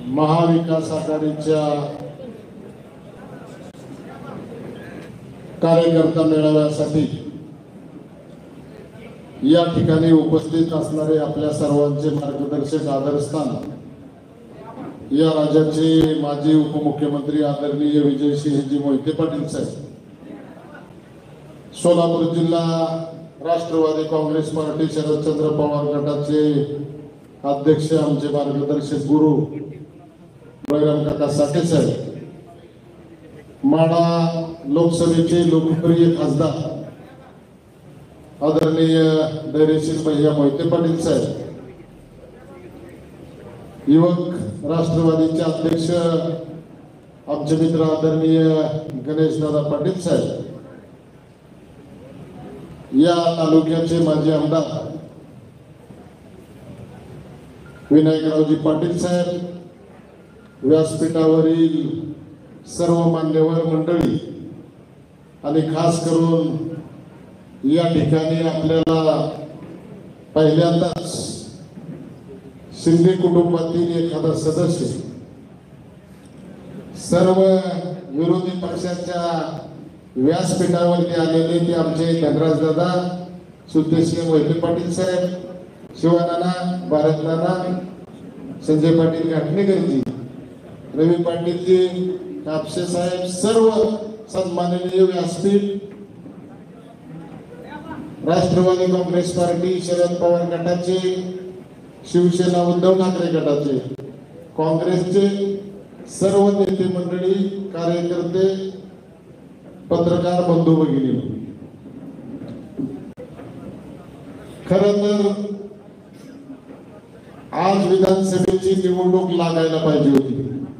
महाविकास आघाडीच्या कार्यकर्ता मेळाव्यासाठी या ठिकाणी उपस्थित असणारे आपल्या सर्वांचे मार्गदर्शक आदरस्थान या राज्याचे माजी उपमुख्यमंत्री आदरणीय विजयसिंहजी मोहिते पाटील साहेब, सोलापूर जिल्हा राष्ट्रवादी काँग्रेस पार्टी शरदचंद्र पवार गटाचे अध्यक्ष, आमचे मार्गदर्शक गुरु बळीराम काका साठे साहेब, माढा लोकसभेचे लोकप्रिय खासदार आदरणीय धैर्यशील भैया मोहिते पाटील साहेब, युवक राष्ट्रवादीचे अध्यक्ष आमचे मित्र आदरणीय गणेश दादा पाटील साहेब, या तालुक्याचे माजी आमदार विनायकरावजी पाटील साहेब, व्यासपीठावरील सर्व मान्यवर मंडळी आणि खास करून या ठिकाणी आपल्याला पहिल्यांदाच शिंदे कुटुंबातील एखादा सदस्य, सर्व विरोधी पक्षाच्या व्यासपीठावरती आलेले ते आमचे धनराज दादा, सुदेशसिंह मोहिते पाटील साहेब, शिवानाना, भारतनाना, संजय पाटील घाटणेकरजी, रवी पाटीलजी, कापसे साहेब, सर्व सन्माननीय व्यासपीठ, राष्ट्रवादी काँग्रेस पार्टी शरद पवार गटाचे, शिवसेना उद्धव ठाकरे गटाचे, काँग्रेसचे सर्व नेते मंडळी, कार्यकर्ते, पत्रकार बंधू भगिनी, खरं तर आज विधानसभेची निवडणूक लागायला पाहिजे होती,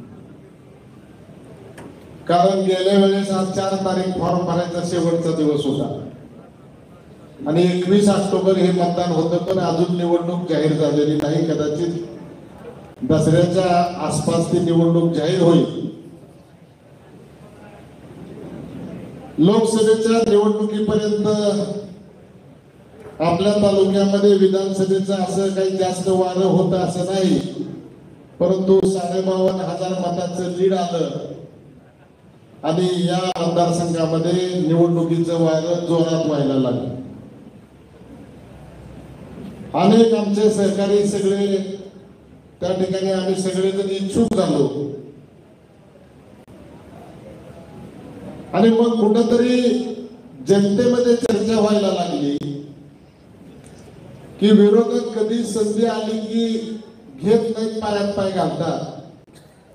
कारण गेल्या वेळेस आज 4 तारीख फॉर्म भरायचा शेवटचा दिवस होता आणि 21 ऑक्टोबर हे मतदान होतं, पण अजून निवडणूक जाहीर झालेली नाही. कदाचित दसऱ्याच्या आसपास ती निवडणूक जाहीर होईल. लोकसभेच्या निवडणुकीपर्यंत आपल्या तालुक्यामध्ये विधानसभेचं असं काही जास्त वारं होतं असं नाही, परंतु 52,500 मतांचं लीड आलं आणि या मतदारसंघामध्ये निवडणुकीचं वारं जोरात व्हायला लागलं. अनेक आमचे सहकारी सगळे त्या ठिकाणी आम्ही सगळेजण इच्छुक झालो आणि मग कुठंतरी जनतेमध्ये चर्चा व्हायला लागली की विरोधक कधी संधी आली की घेत नाही, पायात पाय घालतात.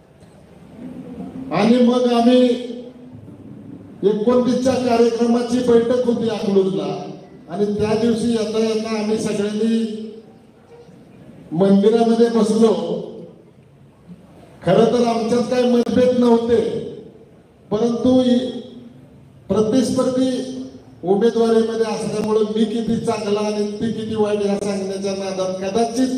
आणि मग आम्ही 29च्या कार्यक्रमाची बैठक होती अकलूजला आणि त्या दिवशी येता येता आम्ही सगळ्यांनी मंदिरामध्ये बसलो. खरं तर आमच्यात काही मतभेद नव्हते, परंतु प्रतिस्पर्धी उमेदवारीमध्ये असल्यामुळे मी किती चांगला आणि ती किती वाईट या सांगण्याच्या नादात कदाचित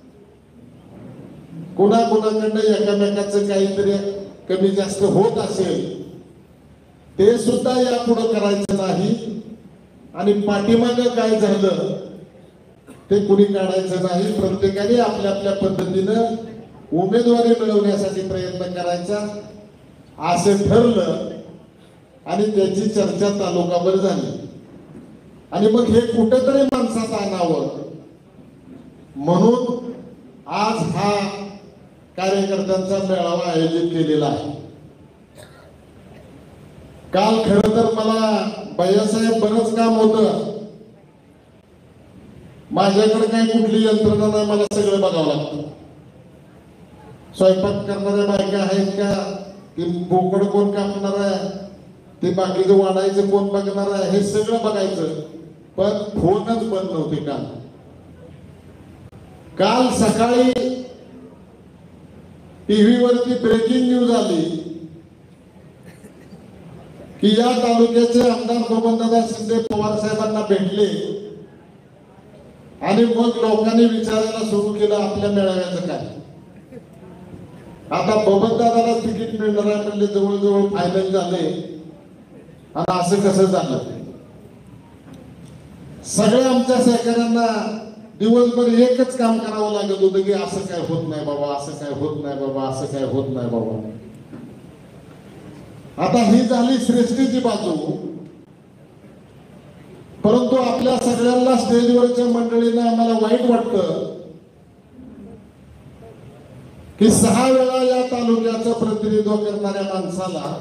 कोणाकोणाकडनं एकामेकाचं काहीतरी कमी जास्त होत असेल, ते सुद्धा यापुढे करायचं नाही आणि पाठीमागं काय झालं ते कुणी काढायचं नाही. प्रत्येकाने आपल्या आपल्या पद्धतीनं उमेदवारी मिळवण्यासाठी प्रयत्न करायचा असं ठरलं आणि त्याची चर्चा तालुकाभर झाली. आणि मग हे कुठेतरी माणसात आणावं म्हणून आज हा कार्यकर्त्यांचा मेळावा आयोजित केलेला आहे. काल खरं तर मला भैयासाहेब बरंच काम होतं, माझ्याकडे काही कुठली यंत्रणा नाही, मला सगळं बघावं लागतं. स्वयंपाक करणाऱ्या बायका आहेत का, की बोकड कोण कापणार आहे, ते बाकीचं वाढायचं कोण बघणार आहे, हे सगळं बघायचं. पण फोनच बंद नव्हते काल सकाळी टीव्ही वरती ब्रेकिंग न्यूज आली की या तालुक्याचे आमदार बबनदादा शिंदे पवार साहेबांना भेटले आणि मग लोकांनी विचारायला सुरू केलं आपल्या मेळाव्याचं काय. आता बबनदादाला तिकीट मिळणार आहे म्हणजे जवळजवळ फायनल झाले आणि असं कसं झालं. सगळ्या आमच्या सहकाऱ्यांना दिवसभर एकच काम करावं लागत होतं की असं काय होत नाही बाबा, असं काय होत नाही बाबा, असं काय होत नाही बाबा. आता ही झाली श्रेष्ठीची बाजू. परंतु आपल्या सगळ्यांना स्टेजवरच्या मंडळींना आम्हाला वाईट वाटतं की 6 वेळा या तालुक्याचं प्रतिनिधित्व करणाऱ्या माणसाला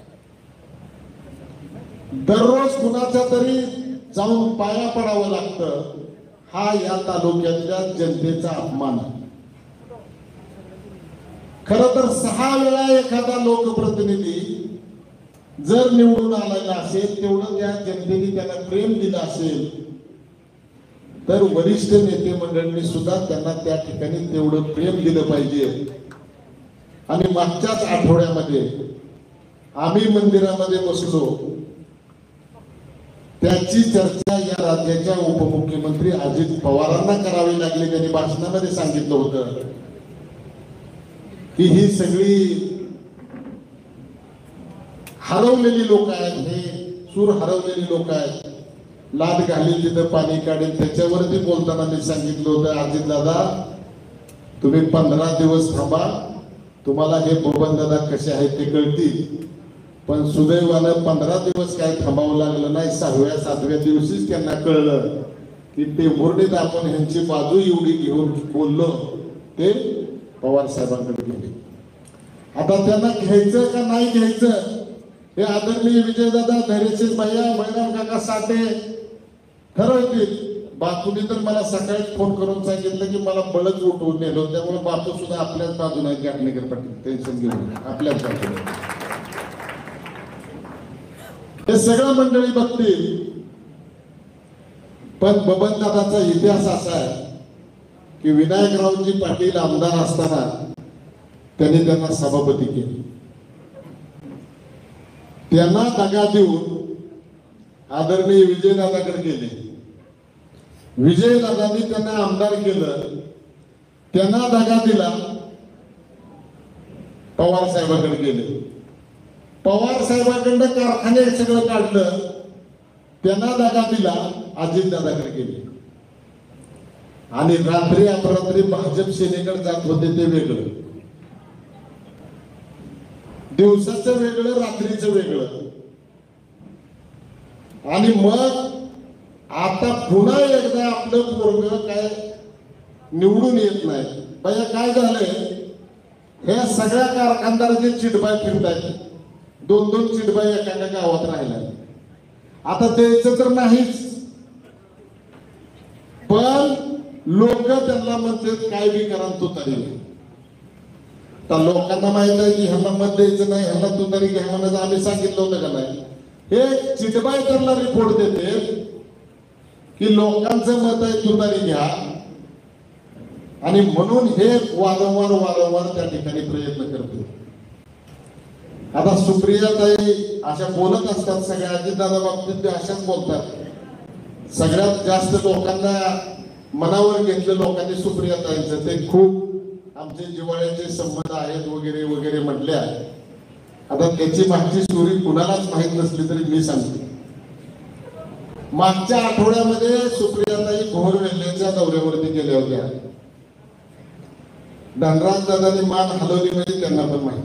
दररोज कुणाच्या तरी जाऊन पाया पडावं लागतं. हा या तालुक्यातल्या जनतेचा अपमान. खरं तर 6 वेळा एखादा लोकप्रतिनिधी जर निवडून आलेला असेल, तेवढं त्या जनतेने त्याला प्रेम दिलं असेल, तर वरिष्ठ नेते मंडळींनी सुद्धा त्यांना त्या ठिकाणी तेवढं प्रेम दिलं पाहिजे. आणि मागच्याच आठवड्यामध्ये आम्ही मंदिरामध्ये बसलो, त्याची चर्चा या राज्याच्या उपमुख्यमंत्री अजित पवारांना करावी लागली. त्यांनी भाषणामध्ये सांगितलं होतं की ही सगळी हरवलेली लोक आहेत, हे सूर हरवलेली लोक आहेत, लाद घालील तिथं पाणी काढेल. त्याच्यावरती बोलताना मी सांगितलं होतं, अजित दादा तुम्ही 15 दिवस थांबा, तुम्हाला हे बबन दादा कसे आहेत ते कळतील. पण सुदैवानं 15 दिवस काय थांबावं लागलं नाही. 6व्या 7व्या दिवशीच त्यांना कळलं की ते मुरडीत आपण ह्यांची बाजू एवढी घेऊन बोललो, ते पवार साहेबांकडे गेले. आता त्यांना घ्यायचं का नाही घ्यायचं हे आदरणीय विजयदादा, धैर्यशील भैया, बळीराम काका साठे ठरवतील. बापूने तर मला सकाळीच फोन करून सांगितलं की मला बळच उठवून नेलो. त्यामुळे बापू सुद्धा आपल्याच बाजूने गाठणेकर पाटील, टेन्शन घेऊ नका, आपल्याच बाजूने. हे सगळं मंडळी बघतील. पण बबनदादाचा इतिहास असा आहे की विनायकरावजी पाटील आमदार असताना त्यांनी त्यांना सभापती केले. त्यांना दगा देऊन आदरणीय विजयदादाकडे गेले. विजयदादांनी त्यांना आमदार केलं. त्यांना दगा दिला, पवार साहेबांकडे गेले. पवार साहेबांकडनं कारखाने सगळं काढलं. त्यांना दगा दिला, अजितदादाकडे गेले. आणि रात्री अपरात्री भाजप सेनेकडे जात होते ते वेगळं, दिवसाचं वेगळं, रात्रीचं वेगळं. आणि मग आता पुन्हा एकदा आपलं पोरग काय निवडून येत नाही. भैया काय झालंय, हे सगळ्या कारखानदाराचे चिटबाय फिरतायत. 2-2 चिटबाई एखाद्या गावात राहिला. आता द्यायचं तर नाहीच, पण लोक त्यांना म्हणतात काय बी करा तो तरी. तर लोकांना माहित आहे की ह्यांना मत द्यायचं नाही, ह्यांना तू तरी घ्या म्हणून आम्ही सांगितलं होतं का नाही. हे चिटबाई त्यांना रिपोर्ट देते की लोकांचं मत आहे तू तरी घ्या. आणि म्हणून हे वारंवार त्या ठिकाणी प्रयत्न करते. आता सुप्रियाताई अशा बोलत असतात, सगळ्या अजितदादा बाबतीत ते अशाच बोलतात. सगळ्यात जास्त लोकांना मनावर घेतलं लोकांनी सुप्रियाताईंचं. ते खूप आमचे जिव्हाळ्याचे संबंध आहेत वगैरे वगैरे म्हटल्या. आता त्याची मागची स्टोरी कुणालाच माहित नसली तरी मी सांगतो. मागच्या आठवड्यामध्ये सुप्रियाताई घोरवेल्ल्याच्या दौऱ्यावरती गेल्या होत्या. धनराज दादांनी मान हलवली म्हणजे त्यांना पण माहिती.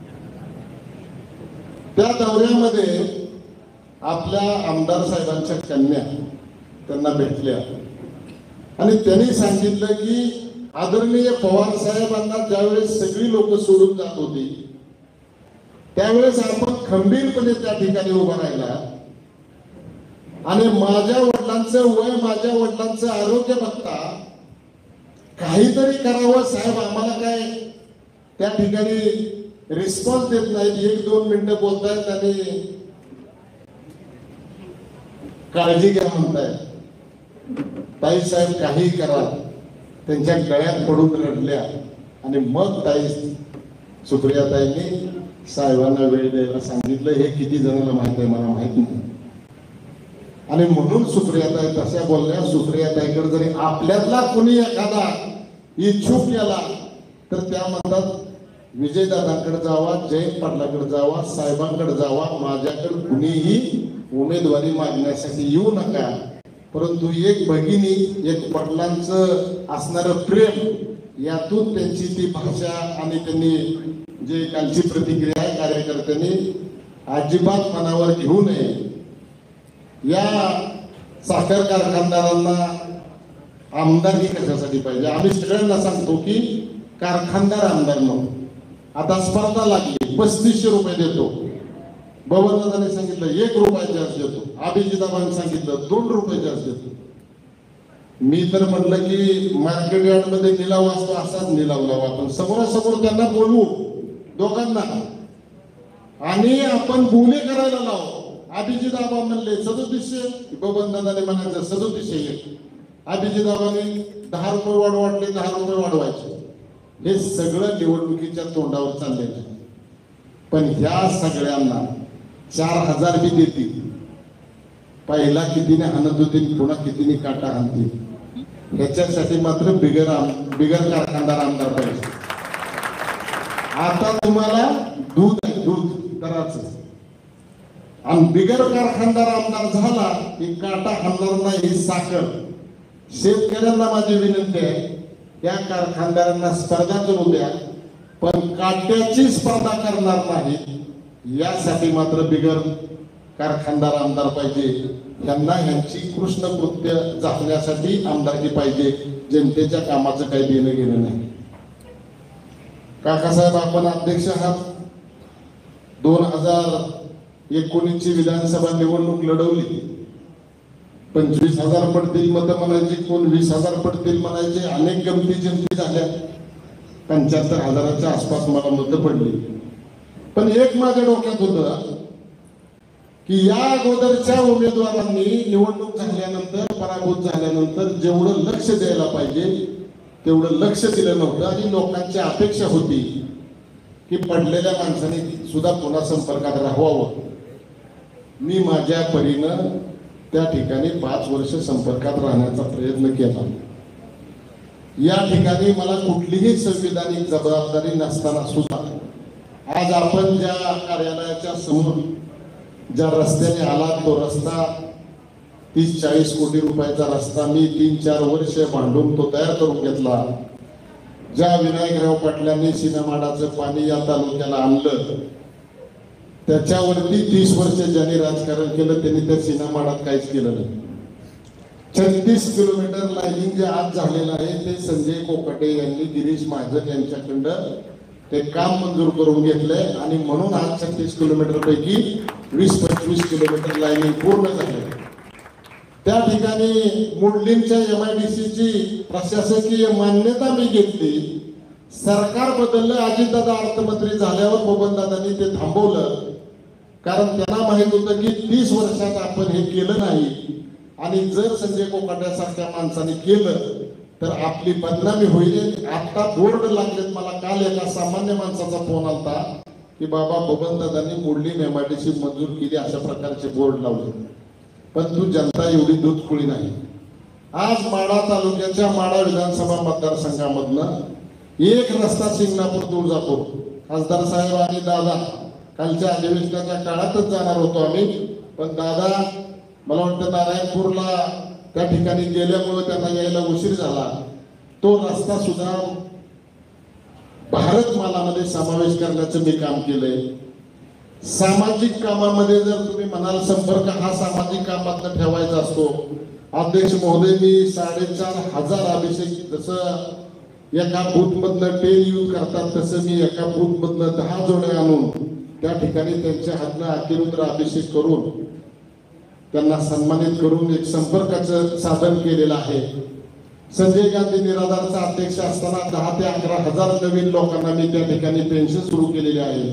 त्या दौऱ्यामध्ये आपल्या आमदार साहेबांच्या कन्या त्यांना भेटल्या आणि त्यांनी सांगितलं की आदरणीय पवार साहेबांना ज्यावेळेस सगळी लोक सोडून जात होती त्यावेळेस आपण खंबीरपणे त्या ठिकाणी उभा राहिला आणि माझ्या वडिलांचं वय, माझ्या वडिलांचं आरोग्य बघता काहीतरी करावं साहेब. आम्हाला काय त्या ठिकाणी रिस्पॉन्स देत नाहीत, 1-2 मिनिटं बोलतायत आणि काळजी घ्या म्हणतायत. ताई साहेब काही करा, त्यांच्या गळ्यात पडून रडल्या. आणि मग ताई सुप्रियाताईंनी साहेबांना वेळ द्यायला सांगितलं. हे किती जणांना माहित आहे मला माहित नाही. आणि म्हणून सुप्रियाताई तशा बोलल्या. सुप्रियाताईकडे जरी आपल्यातला कोणी एखादा इच्छुक केला तर त्या म्हणतात विजयदादांकडे जावा, जयंत पाटलाकडे जावा, साहेबांकडे जावा, माझ्याकडे कुणीही उमेदवारी मागण्यासाठी येऊ नका. परंतु एक भगिनी, एक वडिलांचं असणारं प्रेम, यातून त्यांची ती भाषा आणि त्यांनी जे कालची प्रतिक्रिया आहे कार्यकर्त्यांनी अजिबात मनावर घेऊ नये. या साखर कारखानदारांना आमदारकी कशासाठी पाहिजे? आम्ही सगळ्यांना सांगतो की कारखानदार आमदार नको. आता स्पर्धा लागली, 3500 रुपये देतो. बबनदादाने सांगितलं 1 रुपया जास्त देतो. अभिजिताबाईंनी सांगितलं 2 रुपये जास्त देतो. मी तर म्हटलं की मार्केट यार्ड मध्ये निलाव असतो, असाच निलाव लावू आपण, समोरासमोर त्यांना बोलवू दोघांना आणि आपण बोली करायला लावू. अभिजिताबा म्हणले 3700, बबनदादाने म्हणायचं 3700. अभिजिताबाने 10 रुपये वाढले, 10 रुपये वाढवायचे. हे सगळं निवडणुकीच्या तोंडावर चाललेलं आहे. पण ह्या सगळ्यांना 4000 बी देतील. पहिला कितीने हाणत होतील, पुन्हा कितीने काटा हाणतील. ह्याच्यासाठी मात्र बिगर कारखानदार आमदार पाहिजे. आता तुम्हाला दूध आहे, दूध करायचं आणि बिगर कारखानदार आमदार झाला की काटा हाणणार नाही साखर. शेतकऱ्यांना माझी विनंती आहे, त्या कारखानदारांना स्पर्धा करू द्या, पण काट्याची स्पर्धा करणार नाही. यासाठी मात्र बिगर कारखानदार आमदार पाहिजे. यांना यांची कृष्ण कृत्य झाकण्यासाठी आमदारकी पाहिजे. जनतेच्या कामाचं काही देणं घेणं नाही. काकासाहेब, आपण अध्यक्ष आहात. 2019 ची विधानसभा निवडणूक लढवली. 25,000 पडतील मतं म्हणायची, कोण 20,000 पडतील म्हणायचे. अनेक गमती जमती झाल्या. 75,000च्या आसपास मला मतं पडली. पण एक माझ्या डोक्यात होतं की या अगोदरच्या उमेदवारांनी निवडणूक झाल्यानंतर, पराभूत झाल्यानंतर जेवढं लक्ष द्यायला पाहिजे तेवढं लक्ष दिलं नव्हतं. आणि लोकांची अपेक्षा होती की पडलेल्या माणसाने सुद्धा पुन्हा संपर्कात राहावं. मी माझ्या परीनं त्या ठिकाणी 5 वर्ष संपर्कात राहण्याचा प्रयत्न केला. या ठिकाणी मला कुठलीही संविधानिक जबाबदारी नसताना सुद्धा आज आपण ज्या कार्यालयाच्या समोर ज्या रस्त्याने आला, तो रस्ता 30-40 कोटी रुपयाचा रस्ता मी 3-4 वर्ष भांडून तो तयार करून घेतला. ज्या विनायकराव पाटलांनी सीनामाडाचं पाणी या तालुक्याला आणलं, त्याच्यावरती 30 वर्ष ज्यांनी राजकारण केलं त्यांनी त्या सीनामाडात काहीच केलं नाही. 36 किलोमीटर लाईनिंग जे आज झालेलं आहे ते संजय कोकाटे यांनी गिरीश महाजन यांच्याकडं ते काम मंजूर करून घेतलंय. आणि म्हणून आज 36 किलोमीटर पैकी 20-25 किलोमीटर लाईनिंग पूर्ण झाले. त्या ठिकाणी मुडलिंगच्या MIDC ची प्रशासकीय मान्यता मी घेतली. सरकार बदललं, अजितदादा अर्थमंत्री झाल्यावर बबनदादांनी ते थांबवलं. कारण त्यांना माहित होतं की 30 वर्षात आपण हे केलं नाही आणि जर संजय कोकाट्यासारख्या माणसाने केलं तर आपली बदनामी होईल. आता बोर्ड लागलेत. मला काल एका सामान्य माणसाचा फोन आलता की बाबा बबनदादांनी मुडलिंग MIDC मंजूर केली, अशा प्रकारचे बोर्ड लावले. पण तू जनता एवढी दूधखुळी नाही. आज माढा तालुक्याच्या माढा विधानसभा मतदारसंघामधनं एक रस्ता शिंगणापूर तुळजापूर खासदार साहेब आणि दादा कालच्या अधिवेशनाच्या काळातच जाणार होतो आम्ही. पण दादा मला वाटतं नारायणपूरला त्या ठिकाणी गेल्यामुळे त्यांना यायला उशीर झाला. तो रस्ता सुद्धा भारतमालामध्ये समावेश करण्याचं मी काम केलंय. सामाजिक कामामध्ये जर तुम्ही म्हणाल संपर्क हा सामाजिक कामात ठेवायचा असतो. अध्यक्ष महोदय, मी 4,500 अभिषेक, जसं एका बूथ मधनं 10 यूज करतात तसं मी एका बूथ मधनं 10 जोडे आणून त्या ठिकाणी त्यांच्या हातनं अतिरुद्र अभिषेक करून त्यांना सन्मानित करून एक संपर्काचं साधन केलेलं आहे. संजय गांधी निराधारचा अध्यक्ष असताना 10,000 ते 11,000 नवीन लोकांना मी त्या ठिकाणी पेन्शन सुरू केलेली आहे.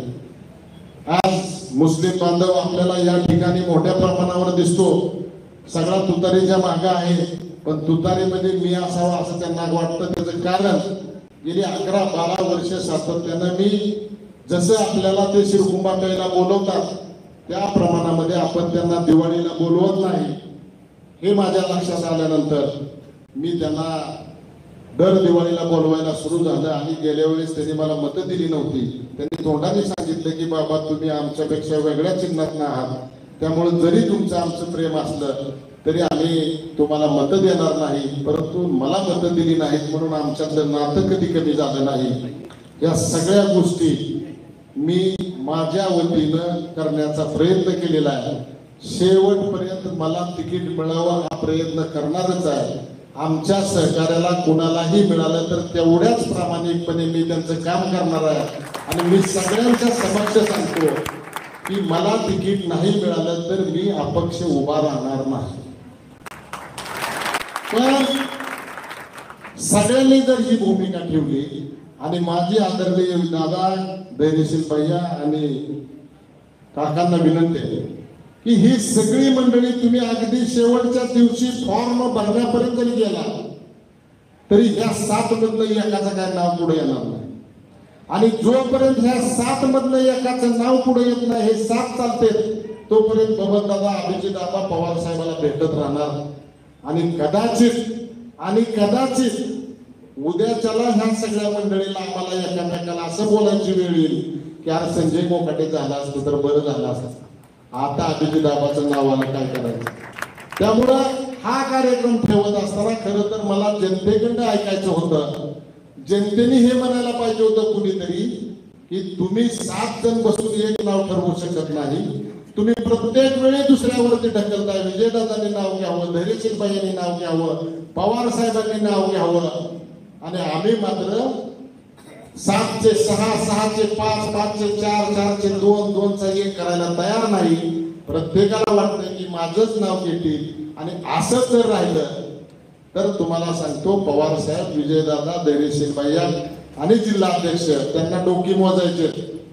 आज मुस्लिम बांधव आपल्याला या ठिकाणी मोठ्या प्रमाणावर दिसतो. सगळा तुतारीच्या मागे आहे, पण तुतारीमध्ये मी असावा असं त्यांना वाटतं. त्याचं कारण गेली 11-12 वर्ष सातत्यानं मी जसं आपल्याला ते शिरकुंभा प्यायला बोलवतात त्या प्रमाणामध्ये आपण त्यांना दिवाळीला बोलवत नाही. हे माझ्या लक्षात आल्यानंतर मी त्यांना दर दिवाळीला बोलवायला सुरू झालं. आणि गेल्या वेळेस त्यांनी मला मतं दिली नव्हती. त्यांनी तोंडाने सांगितलं की बाबा तुम्ही आमच्यापेक्षा वेगळ्या चिन्हात आहात, त्यामुळे जरी तुमचं आमचं प्रेम असलं तरी आम्ही तुम्हाला मतं देणार नाही, परंतु मला मतं दिली नाहीत म्हणून आमच्यातलं नातं कधी कमी झालं नाही. या सगळ्या गोष्टी मी माझ्या वतीनं करण्याचा प्रयत्न केलेला आहे. शेवटपर्यंत मला तिकीट मिळावं हा प्रयत्न करणारच आहे. आमच्या सहकार्याला कोणालाही मिळालं तर तेवढ्याच प्रामाणिकपणे मी त्यांचं काम करणार आहे. आणि मी सगळ्यांच्या समक्ष सांगतो की मला तिकीट नाही मिळालं तर मी अपक्ष उभा राहणार नाही. पण सगळ्यांनी जर ही भूमिका ठेवली आणि माझी आदरणीय दादा धैर्यशील भैया आणि काकांना विनंती आहे की ही सगळी मंडळी तुम्ही अगदी शेवटच्या दिवशी फॉर्म भरण्यापर्यंत जरी गेला तरी ह्या 7 मधलं एकाचं काय नाव पुढे येणार नाही. आणि जोपर्यंत ह्या 7 मधलं एकाचं नाव पुढे येत नाही, हे 7 चालते, तोपर्यंत बबन दादा अभिजित दादा पवार साहेबाला भेटत राहणार. आणि कदाचित उद्याच्याला ह्या सगळ्या मंडळीला आम्हाला एकामेकाला असं बोलायची वेळ येईल की यार संजय कोकाटे झाला असतं तर बरं झालं असतं, आता अभिजित दादाचं नावाला काय करायचं. त्यामुळं हा कार्यक्रम ठेवत असताना खरं तर मला जनतेकडनं ऐकायचं होतं. जनतेने हे म्हणायला पाहिजे होतं कुणीतरी की तुम्ही 7 जण बसून एक नाव ठरवू शकत नाही, तुम्ही प्रत्येक वेळी दुसऱ्यावरती ढकलताय. विजयदादांनी नाव घ्यावं, धैर्यशील भाईंनी नाव घ्यावं, पवार साहेबांनी नाव घ्यावं, आणि आम्ही मात्र 7 चे 6, 6 चे 5, 5 चे 4, 4 चे 2, 2 चा 1 करायला तयार नाही. प्रत्येकाला वाटतं की माझंच नाव घेतील. आणि असंच जर राहिलं तर तुम्हाला सांगतो पवार साहेब, विजयदादा, धैर्यशील भैया आणि जिल्हा अध्यक्ष त्यांना डोकी मोजायचे,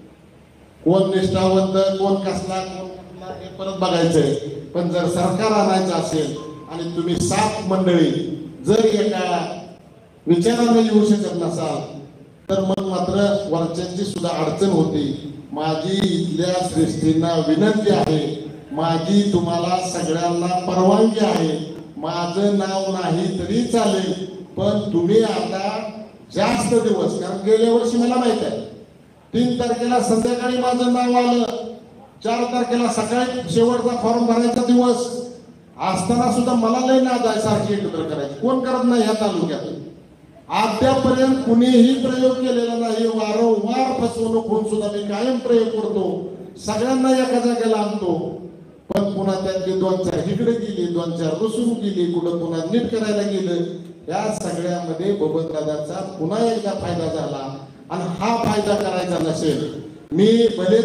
कोण निष्ठावंत, कोण कसला, कोण कुठला हे परत बघायचंय. पण जर सरकार आणायचं असेल आणि तुम्ही 7 मंडळी जर एका विचाराने येऊ शकत नसाल तर मग मात्र वरच्यांची सुद्धा अडचण होती. माझी इथल्या श्रेष्ठींना विनंती आहे, माझी तुम्हाला सगळ्यांना परवानगी आहे, माझं नाव नाही तरी चालेल, पण तुम्ही आता जास्त दिवस, कारण गेल्या वर्षी मला माहित आहे 3 तारखेला संध्याकाळी माझं नाव आलं, 4 तारखेला सकाळी शेवटचा फॉर्म भरायचा दिवस असताना सुद्धा मला लय नाद आहे सारखी एकत्र करायची. कोण करत नाही या तालुक्यात. अद्यापर्यंत कुणीही प्रयोग केलेला नाही. वारंवार फसवणूक होऊन सुद्धा मी कायम प्रयोग करतो, सगळ्यांना एका जागेला आणतो, पण पुन्हा त्यातली 2-4 इकडे गेली, 2-4 रुसून गेली, कुठं पुन्हा नीट करायला गेलं. या सगळ्यामध्ये बबनदादाचा पुन्हा एकदा फायदा झाला. आणि हा फायदा करायचा नसेल, मी भले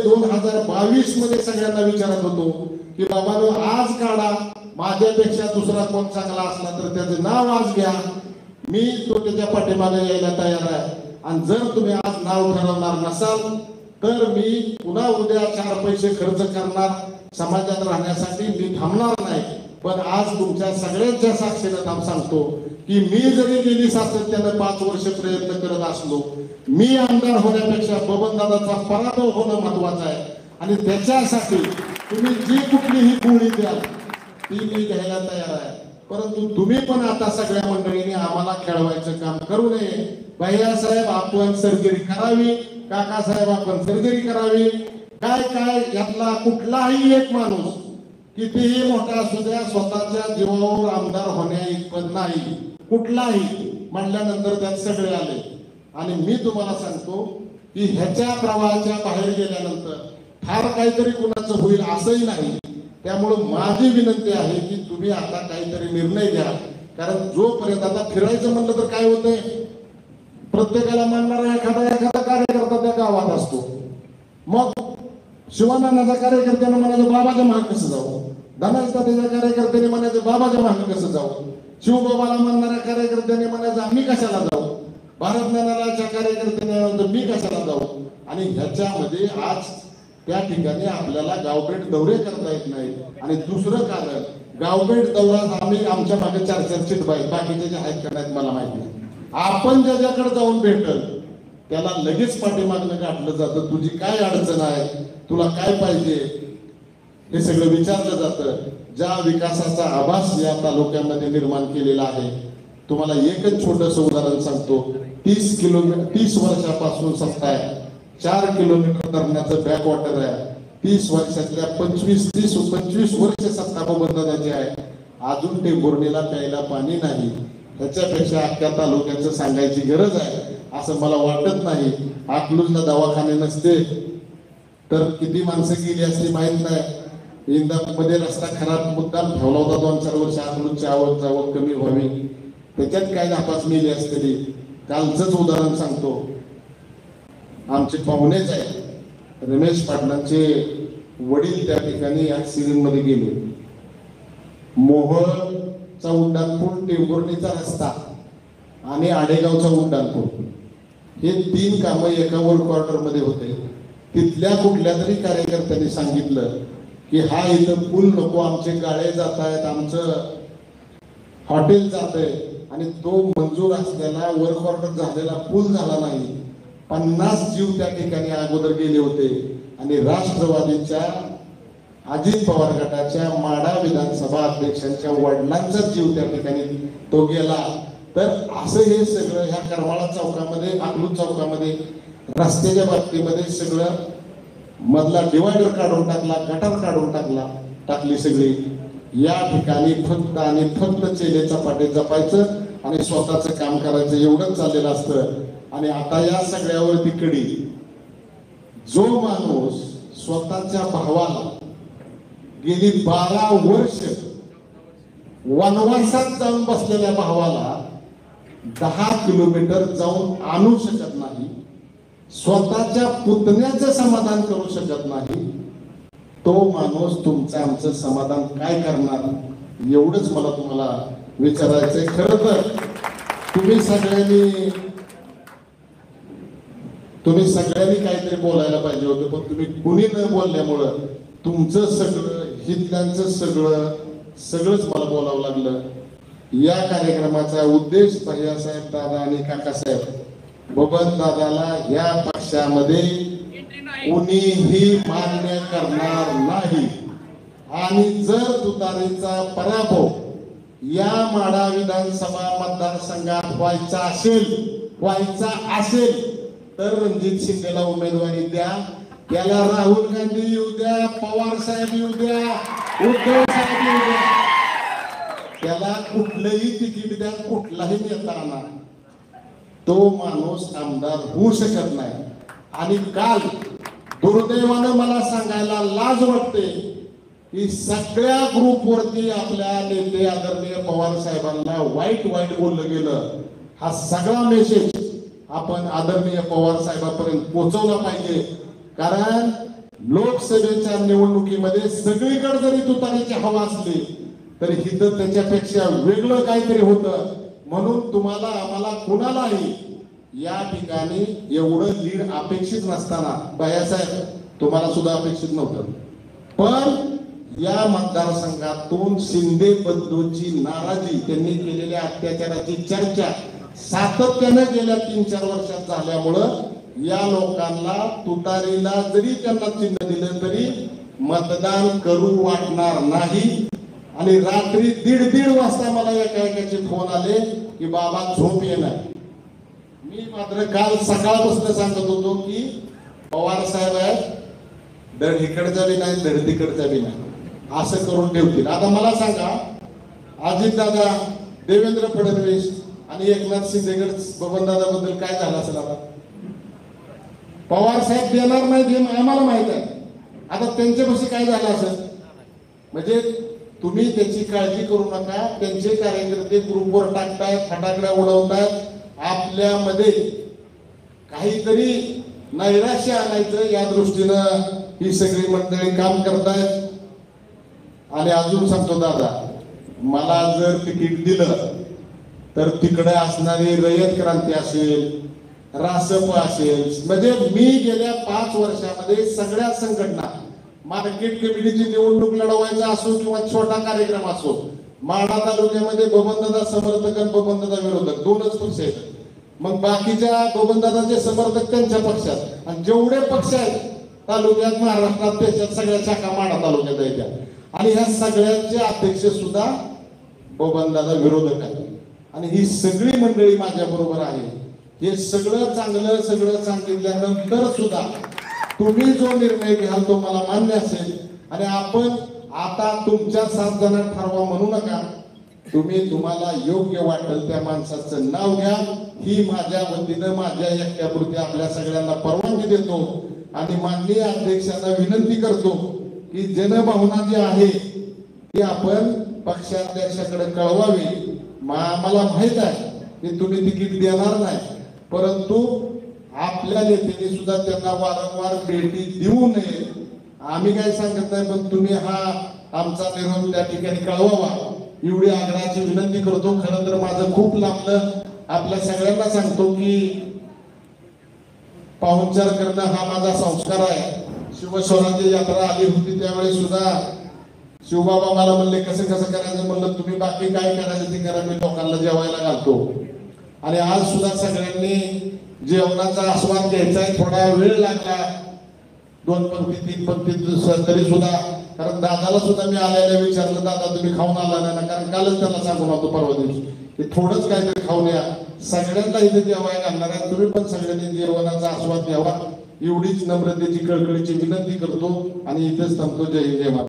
2022 मध्ये सगळ्यांना विचारत होतो की बाबांनो आज काढा, माझ्यापेक्षा दुसरा कोण चांगला असला तर त्याचं नाव आज घ्या, मी तो त्याच्या पाठीमागे यायला तयार आहे. आणि जर तुम्ही आज नाव ठरवणार नसाल तर मी पुन्हा उद्या 4 पैसे खर्च करणार समाजात राहण्यासाठी, मी थांबणार नाही. पण आज तुमच्या सगळ्यांच्या साक्षीने सांगतो की मी जरी गेली सातत्यानं 5 वर्ष प्रयत्न करत असलो, मी आमदार होण्यापेक्षा बबनदादाचा पराभव होणं महत्वाचं आहे. आणि त्याच्यासाठी तुम्ही जी कुठलीही गोळी द्याल ती मी घ्यायला तयार आहे. परंतु तुम्ही पण आता सगळ्या मंडळींनी आम्हाला खेळवायचं काम करू नये. भैया साहेब आपण सर्जरी करावी, काका साहेब आपण सर्जरी करावी. काय यातला कुठलाही एक माणूस कितीही मोठा असू द्या स्वतःच्या जीवावर आमदार होण्या इतपत नाही. कुठलाही म्हणल्यानंतर त्यात सगळे आले. आणि मी तुम्हाला सांगतो की ह्याच्या प्रवाहाच्या बाहेर गेल्यानंतर फार काहीतरी कुणाचं होईल असंही नाही. त्यामुळे माझी विनंती आहे की तुम्ही आता काहीतरी निर्णय घ्या. कारण जोपर्यंत आता फिरायचं म्हणलं तर काय होतंय, प्रत्येकाला मानणारा एखादा कार्यकर्ता त्या गावात असतो. मग शिवानंदाचा कार्यकर्त्याने म्हणायचं बाबाच्या महाग कसं जाऊ, धनाजताच्या कार्यकर्त्याने म्हणायचं बाबाच्या महाग कसं जाऊ, शिवबाबाला मानणाऱ्या कार्यकर्त्याने म्हणायचं आम्ही कशाला जाऊ, भारत ज्ञानालयाच्या कार्यकर्त्याने मी कशाला जाऊ. आणि ह्याच्यामध्ये आज त्या ठिकाणी आपल्याला गावभेट दौरे करता येत नाही. आणि दुसरं कारण, गावभेट दौरा आम्ही आमच्या मागे 4-4 चिटबाई बाकीचे जे आहेत का नाहीत मला माहित नाही. आपण ज्याच्याकडे जाऊन भेटल त्याला लगेच पाठीमागनं गाठलं जातं, तुझी काय अडचण आहे, तुला काय पाहिजे हे सगळं विचारलं जातं. ज्या विकासाचा आभास या तालुक्यामध्ये निर्माण केलेला आहे, तुम्हाला एकच छोटंसं उदाहरण सांगतो. 30 वर्षापासून सत्ता आहे, 4 किलोमीटर धरणाचं बॅकवॉटर आहे. 30 वर्षातल्या 25 वर्ष सत्ता बबनदादाची आहे. अजून टेंभुर्णीला प्यायला पाणी नाही, त्याच्यापेक्षा अख्ख्या तालुक्याचं सांगायची गरज आहे असं मला वाटत नाही. अकलूजला दवाखाने नसते तर किती माणसं गेली असती माहित नाही. इंदापूरमध्ये रस्ता खराब मुद्दाम ठेवला होता 2-4 वर्ष, अकलूजची आवक कमी व्हावी, त्याच्यात काय नापास मिली असते. कालचंच उदाहरण सांगतो. आमचे पाहुणेच आहे, रमेश पाटलांचे वडील त्या ठिकाणी ऍक्सिडेंट मध्ये गेले. मोहोळचा उड्डाणपूल, टेंभुर्णीचा रस्ता आणि आडेगावचा उड्डाणपूल हे 3 कामं एका वर्क ऑर्डर मध्ये होते. तिथल्या कुठल्या तरी कार्यकर्त्यांनी सांगितलं की हा इथं पूल नको, आमचे गाळे जात आहेत, आमचं हॉटेल जात आहे, आणि तो मंजूर असलेला वर्क ऑर्डर झालेला पूल झाला नाही. 50 जीव त्या ठिकाणी अगोदर गेले होते. आणि राष्ट्रवादीच्या अजित पवार गटाच्या माढा विधानसभा अध्यक्षांच्या वडिलांचा जीव त्या ठिकाणी तो गेला. तर असं हे सगळं ह्या करमाळा चौकामध्ये, अकलूज चौकामध्ये रस्त्याच्या बाबतीमध्ये सगळं मधला डिवायडर काढून टाकला, गटार काढून टाकली सगळी. या ठिकाणी फक्त आणि फक्त चेलेचा पाटे जपायचं आणि स्वतःचं काम करायचं एवढंच चाललेलं असतं. आणि आता या सगळ्यावरती कडी जो माणूस स्वतःच्या भावाला गेली 12 वर्ष वनवासात जाऊन बसलेल्या भावाला 10 किलोमीटर जाऊन आणू शकत नाही, स्वतःच्या पुतण्याचं समाधान करू शकत नाही, तो माणूस तुमचं आमचं समाधान काय करणार? एवढंच मला तुम्हाला विचारायचंय. खरं तर तुम्ही सगळ्यांनी काहीतरी बोलायला पाहिजे होतं, पण तुम्ही कुणी न बोलल्यामुळं तुमचं सगळं, हितल्यांचं सगळंच मला बोलावं लागलं. या कार्यक्रमाचा उद्देश भैयासाहेब दादा आणि काकासाहेब बबन दादाला या पक्षामध्ये कुणीही मान्य करणार नाही. आणि जर तुतारीचा पराभव या माढा विधानसभा मतदारसंघात व्हायचा असेल तर रणजित शिंदेला उमेदवारी द्या. त्याला राहुल गांधी येऊ द्या, पवार साहेब येऊ द्या, उद्धव साहेब येऊ द्या, त्याला कुठलंही तिकीट द्या, कुठलाही नेता आणा, तो माणूस आमदार होऊ शकत नाही. आणि काल दुर्दैवानं मला सांगायला लाज वाटते की सगळ्या ग्रुपवरती आपल्या नेते आदरणीय पवार साहेबांना वाईट बोललं गेलं. हा सगळा मेसेज आपण आदरणीय पवार साहेबांपर्यंत पोहोचवला पाहिजे. कारण लोकसभेच्या निवडणुकीमध्ये सगळीकडे जरी तुतारीची हवा असली तरी इथं त्याच्यापेक्षा वेगळं काहीतरी होतं. म्हणून तुम्हाला, आम्हाला, कुणालाही या ठिकाणी एवढं लीड अपेक्षित नसताना, भैयासाहेब तुम्हाला सुद्धा अपेक्षित नव्हतं, पण या मतदारसंघातून शिंदे बंधूंची नाराजी, त्यांनी केलेल्या अत्याचाराची चर्चा सातत्याने गेल्या 3-4 वर्षात झाल्यामुळं या लोकांना तुतारीला जरी त्यांना चिन्ह दिलं तरी मतदान करू वाटणार नाही. आणि रात्री 1:30 वाजता मला एकाचे फोन आले की बाबा झोप येणार. मी मात्र काल सकाळपासून सांगत होतो की पवार साहेब आहेत, धड इकडचा बी नाही, धड तिकडचा बी नाही, असं करून ठेवतील. आता मला सांगा, अजितदादा, देवेंद्र फडणवीस आणि एकनाथ शिंदेगड बबनदादाबद्दल काय झालं असेल? आता पवार साहेब देणार नाही हे आम्हाला माहित आहे. आता त्यांच्यापाशी काय झालं असेल? म्हणजे तुम्ही त्याची काळजी करू नका. त्यांचे कार्यकर्ते ग्रुपवर टाकतायत, फटाकड्या उडवतायत, आपल्यामध्ये काहीतरी नैराश्य आणायचं या दृष्टीनं ही सगळी मंडळी काम करतायत. आणि अजून सांगतो दादा, मला जर तिकीट दिलं तर तिकडे असणारी रयत क्रांती असेल, रासप असेल, म्हणजे मी गेल्या 5 वर्षामध्ये सगळ्या संघटना, मार्केट कमिटीची निवडणूक लढवायचा असो किंवा छोटा कार्यक्रम असो, माढा तालुक्यामध्ये बबनदादा समर्थक आणि बबनदादा विरोधक 2च पक्ष आहेत. मग बाकीच्या बबनदादाचे समर्थक त्यांच्या पक्षात, आणि जेवढे पक्ष आहेत तालुक्यात, महाराष्ट्रात, त्याच्यात सगळ्या शाखा माढा तालुक्यात आहेत. आणि ह्या सगळ्यांचे अध्यक्ष सुद्धा बबनदादा विरोधक आहेत. आणि ही सगळी मंडळी माझ्या बरोबर आहे. हे सगळं सांगितल्यानंतर सुद्धा तुम्ही जो निर्णय घ्याल तो मला मान्य असेल. आणि आपण आता तुमच्या 7 जणांना ठरवा म्हणू नका, तुम्हाला योग्य वाटेल त्या माणसाचं नाव घ्या. ही माझ्या वतीनं माझ्या एकट्यापुरती आपल्या सगळ्यांना परवानगी देतो आणि माननीय अध्यक्षांना विनंती करतो की जनभावना जी आहे ती आपण पक्षाध्यक्षाकडे कळवावी. आम्हाला माहित आहे की तुम्ही तिकीट देणार नाही, परंतु आपल्या नेत्यांनी सुद्धा त्यांना वारंवार भेटी देऊ नये. आम्ही काय सांगत नाही, पण तुम्ही हा आमचा निरोप त्या ठिकाणी कळवावा एवढी आग्रहाची विनंती करतो. खरं तर माझं खूप लांबलं. आपल्या सगळ्यांना सांगतो की पाहुणचार करणं हा माझा संस्कार आहे. शिवस्वराज्य यात्रा आली होती त्यावेळेस सुद्धा शिवबाबा मला म्हणले कसं कसं करायचं. म्हणलं तुम्ही बाकी काय करायचं ते करा, मी लोकांना जेवायला घालतो. आणि आज सुद्धा सगळ्यांनी जेवणाचा आस्वाद घ्यायचा आहे. थोडा वेळ लागला, 2 पंक्ती 3 पंक्ती तरी सुद्धा, कारण दादाला सुद्धा मी आल्याला विचारलं, दादा तुम्ही खाऊन आला नाही, कारण कालच त्यांना सांगून होतो परवा दिवशी की थोडंच काहीतरी खाऊन या. सगळ्यांना इथे जेवायला घालणार आहे, तुम्ही पण सगळ्यांनी जेवणाचा आस्वाद घ्यावा एवढीच नम्रतेची कळकळीची विनंती करतो आणि इथेच थांबतो. जय हिंद, जय महाराष्ट्र.